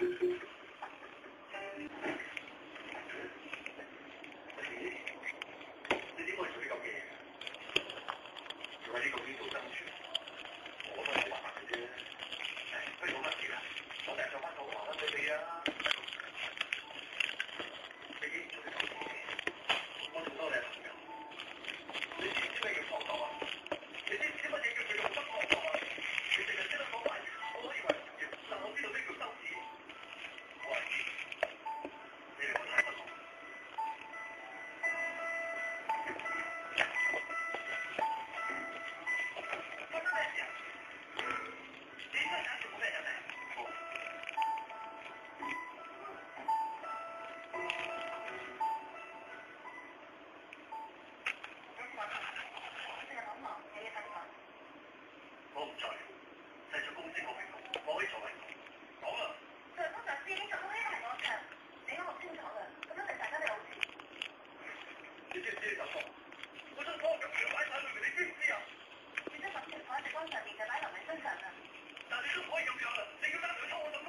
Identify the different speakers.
Speaker 1: 你點可以做啲咁嘅嘢？要喺呢個圈度生存，我都係冇辦法嘅啫。不如好乜事啦，我第日做翻套還翻俾你啊！你記住做啲手指，我做多你嘅朋友。你知唔知咩叫創作啊？你知唔知乜嘢叫做用心創作啊？你淨係識得講話，我可以為事業，但我知道咩叫羞恥。喂，你哋我太不同。我唔在乎，製作公司個平台，我可以作為講啦。上級上司已經做到呢個係我場，你都好清楚㗎，咁一定大家都有錢。你知唔知你就錯？我將所有感情擺晒裏面，你知唔知啊？你將感情放喺隻光上面，就擺留喺身上啦。但你都唔可以咁樣啦，你要單純抽我咁多。